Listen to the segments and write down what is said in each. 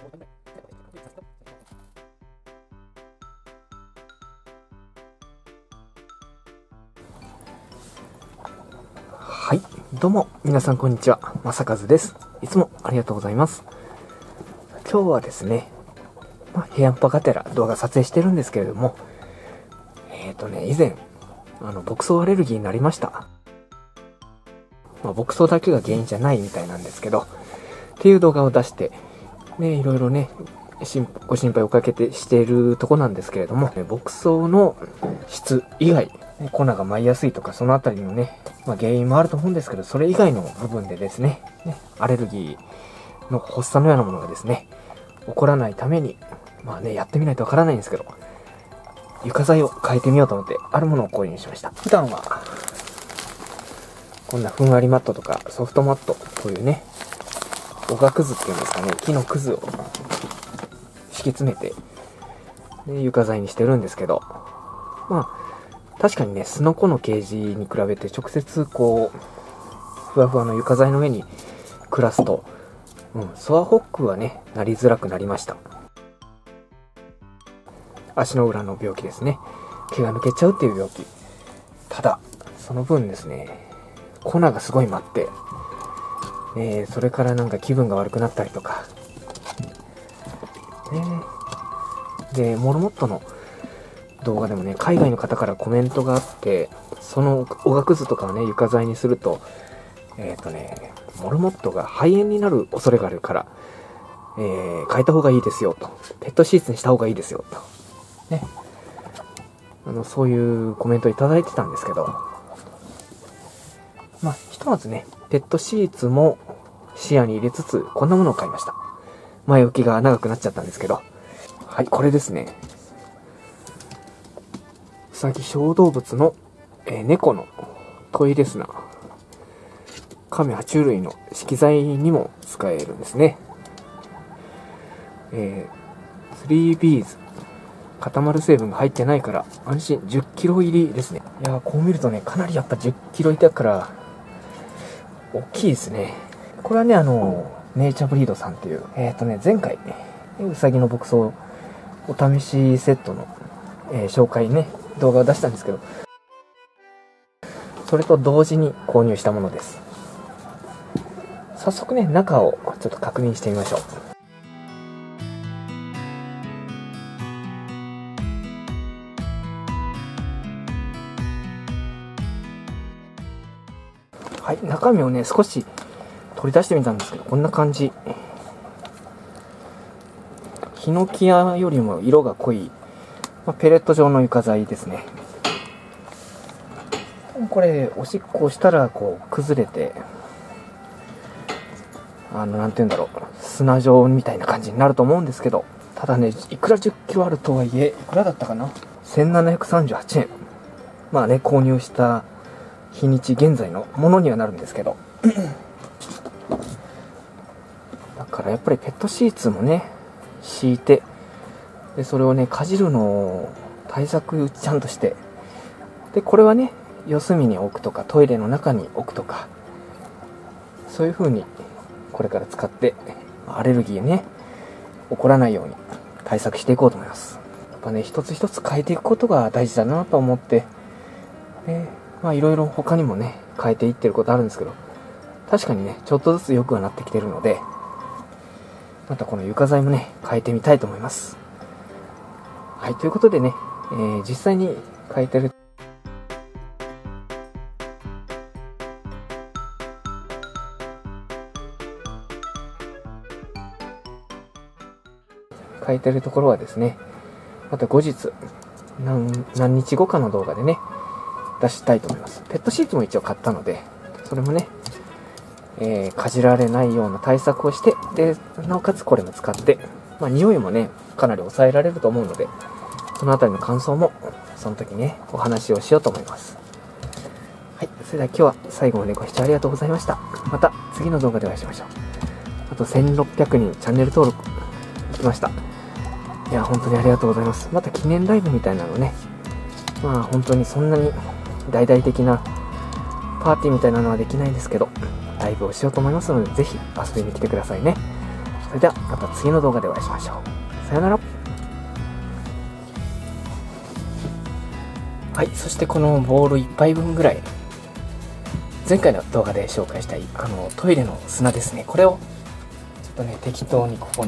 はい、どうも皆さんこんにちは、正和です。いつもありがとうございます。今日はですね、部屋っぱがてら動画撮影してるんですけれども、以前牧草アレルギーになりました。牧草だけが原因じゃないみたいなんですけど、っていう動画を出してね、いろいろねご心配をかけてしているとこなんですけれども、牧草の質以外、粉が舞いやすいとかそのあたりのね、原因もあると思うんですけど、それ以外の部分でですね、アレルギーの発作のようなものがですね、起こらないために、やってみないとわからないんですけど、床材を変えてみようと思って、あるものを購入しました。普段は、こんなふんわりマットとかソフトマットというね、おがくずっていうんですかね、木のくずを敷き詰めて、床材にしてるんですけど、確かにね、すのこのケージに比べて直接こう、ふわふわの床材の上に暮らすと、ソアホックはね、なりづらくなりました。足の裏の病気ですね。毛が抜けちゃうっていう病気。ただ、その分ですね、粉がすごい舞って、それからなんか気分が悪くなったりとか、で、モルモットの動画でもね、海外の方からコメントがあって、そのおがくずとかをね、床材にすると、モルモットが肺炎になる恐れがあるから、変えた方がいいですよと。ペットシーツにした方がいいですよと。ね。そういうコメントをいただいてたんですけど、ひとまずね、ペットシーツも視野に入れつつ、こんなものを買いました。前置きが長くなっちゃったんですけど、はい、これですね。うさぎ小動物の、猫のトイレ砂、亀爬虫類の色材にも使えるんですね。3Bs 固まる成分が入ってないから安心。10キロ入りですね。いやー、こう見るとね、かなりやっぱ10キロいたから大きいですね。これはね、ネイチャーブリードさんっていう、前回うさぎの牧草お試しセットの、紹介ね、動画を出したんですけど、それと同時に購入したものです。早速ね、中をちょっと確認してみましょう。はい、中身をね、少し取り出してみたんですけど、こんな感じ。ヒノキ屋よりも色が濃い、ペレット状の床材ですね。これ、おしっこをしたら、こう、崩れて、なんて言うんだろう、砂状みたいな感じになると思うんですけど、ただね、いくら10キロあるとはいえ、いくらだったかな ?1738 円。購入した日にち現在のものにはなるんですけど。だからやっぱりペットシーツもね、敷いて、で、それをね、かじるのを対策ちゃんとして、で、これはね、四隅に置くとか、トイレの中に置くとか、そういう風に、これから使って、アレルギーね、起こらないように対策していこうと思います。やっぱね、一つ一つ変えていくことが大事だなと思って、いろいろ他にもね、変えていってることあるんですけど、確かにね、ちょっとずつ良くはなってきてるので、またこの床材もね、変えてみたいと思います。はい、ということでね、実際に変えてるところはですね、また後日何日後かの動画でね、出したいと思います。ペットシーツも一応買ったので、それもね、かじられないような対策をして、で、なおかつこれも使って、匂いもね、かなり抑えられると思うので、そのあたりの感想も、その時ね、お話をしようと思います。はい、それでは今日は最後までご視聴ありがとうございました。また次の動画でお会いしましょう。あと1600人チャンネル登録できました。いや、本当にありがとうございます。また記念ライブみたいなのね、本当にそんなに大々的なパーティーみたいなのはできないんですけど、ライブをしようと思いますので、ぜひ遊びに来てくださいね。それではまた次の動画でお会いしましょう。さよなら。はい、そしてこのボール1杯分ぐらい、前回の動画で紹介したトイレの砂ですね。これをちょっとね、適当にここに。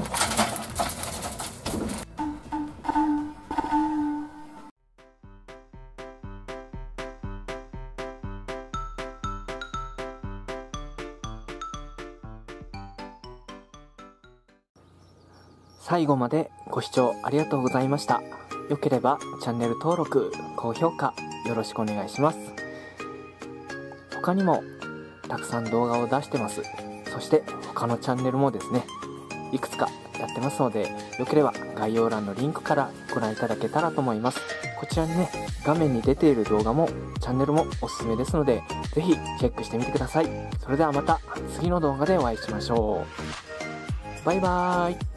最後までご視聴ありがとうございました。よければチャンネル登録、高評価よろしくお願いします。他にもたくさん動画を出してます。そして他のチャンネルもですね、いくつかやってますので、よければ概要欄のリンクからご覧いただけたらと思います。こちらにね、画面に出ている動画もチャンネルもおすすめですので、ぜひチェックしてみてください。それではまた次の動画でお会いしましょう。バイバーイ。